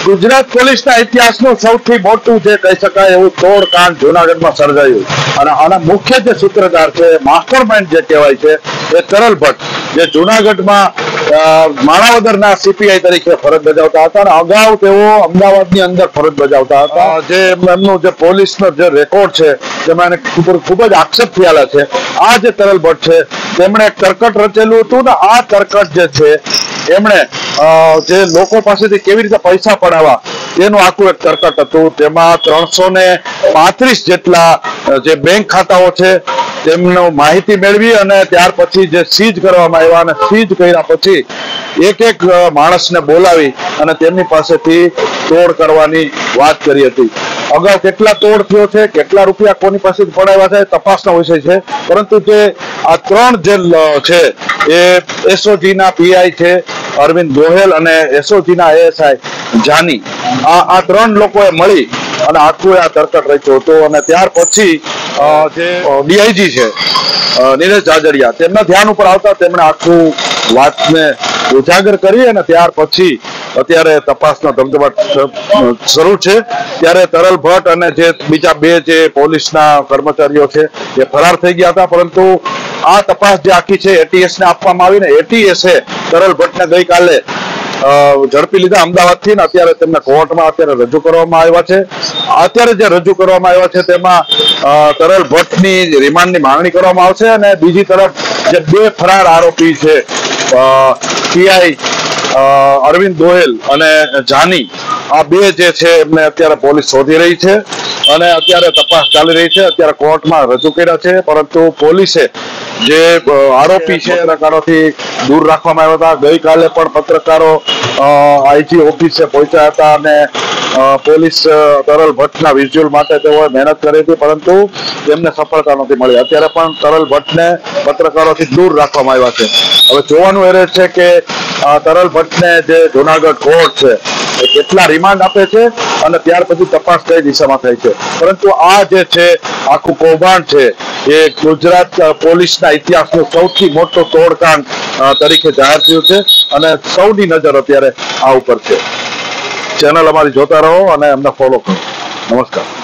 ગુજરાત પોલીસના ઇતિહાસનું સૌથી મોટું જે કહી શકાય એવું તોડકાંડ જૂનાગઢમાં સર્જાયું અને આના મુખ્ય જે સૂત્રધાર છે, માસ્ટરમાઇન્ડ જે કહેવાય છે, એ તરલ ભટ્ટ જે જૂનાગઢમાં માણાવદરના સીપીઆઈ તરીકે ફરજ બજાવતા હતા અને અગાઉ તેઓ અમદાવાદની અંદર ફરજ બજાવતા હતા. જે એમનું જે પોલીસનો જે રેકોર્ડ છે જેમાં એને ખૂબ જ આક્ષેપ થયેલા છે. આ જે તરલ ભટ્ટ છે તેમણે એક તરકટ રચેલું હતું ને આ તરકટ જે છે એમણે જે લોકો પાસેથી કેવી રીતે પૈસા પડાવવા તેનું આખું એક તરકટ હતું. તેમાં 335 જેટલા જે બેંક ખાતાઓ છે તેમનો માહિતી મેળવી અને ત્યાર પછી જે સીઝ કરવામાં આવ્યા અને સીઝ કર્યા પછી એક માણસને બોલાવી અને તેમની પાસેથી તોડ કરવાની વાત કરી હતી. અગાઉ કેટલા તોડ થયો છે, કેટલા રૂપિયા કોની પાસેથી પડાવ્યા છે તપાસનો વિષય છે. પરંતુ જે આ 3 જે છે એ એસઓજી ના પીઆઈ છે અરવિંદ ગોહેલ અને એસઓજી ના એએસઆઈ જાની, આ 3 લોકોએ મળી અને આખું આ તરકટ રચ્યો હતો. અને ત્યાર પછી જે ડીઆઈજી છે નીરજ જાજડિયા તેમના ધ્યાન ઉપર આવતા તેમણે આખું વાતને ઉજાગર કરી અને ત્યાર પછી અત્યારે તપાસનો ધમધમાટ શરૂ છે. ત્યારે તરલ ભટ્ટ અને જે બીજા 2 જે પોલીસના કર્મચારીઓ છે એ ફરાર થઈ ગયા હતા. પરંતુ આ તપાસ જે આખી છે એટીએસ ને આપવામાં આવી ને એટીએસે તરલ ભટ્ટને ગઈકાલે ઝડપી લીધા અમદાવાદથી ને અત્યારે તેમને કોર્ટમાં અત્યારે રજૂ કરવામાં આવ્યા છે. અત્યારે જે રજૂ કરવામાં આવ્યા છે તેમાં તરલ ભટ્ટની રિમાન્ડની માંગણી કરવામાં આવશે અને બીજી તરફ જે 2 ફરાર આરોપી છે પીઆઈ અરવિંદ ગોહેલ અને જાની, આ 2 જે છે એમને અત્યારે પોલીસ શોધી રહી છે અને અત્યારે તપાસ ચાલી રહી છે. અત્યારે કોર્ટમાં રજૂ કર્યા છે પરંતુ પોલીસે જે આરોપી છે પત્રકારોથી દૂર રાખવામાં આવ્યા હતા. ગઈકાલે પણ પત્રકારો આઈજી ઓફિસે પહોંચ્યા હતા અને પોલીસ તરલ ભટ્ટના વિઝ્યુઅલ માટે તેઓએ મહેનત કરી હતી પરંતુ તેમને સફળતા નથી મળી. અત્યારે પણ તરલ ભટ્ટને પત્રકારોથી દૂર રાખવામાં આવ્યા છે. હવે જોવાનું એ રહે છે કે તરલ ભટ્ટને જે જૂનાગઢ કોર્ટ છે એ કેટલા રિમાન્ડ આપે છે અને ત્યાર પછી તપાસ કઈ દિશામાં થાય છે. પરંતુ આ જે છે આખું કૌભાંડ છે એ ગુજરાત પોલીસના ઇતિહાસનું સૌથી મોટો તોડકાંડ તરીકે જાહેર થયું છે અને સૌની નજર અત્યારે આ ઉપર છે. ચેનલ અમારી જોતા રહો અને અમને ફોલો કરો. નમસ્કાર.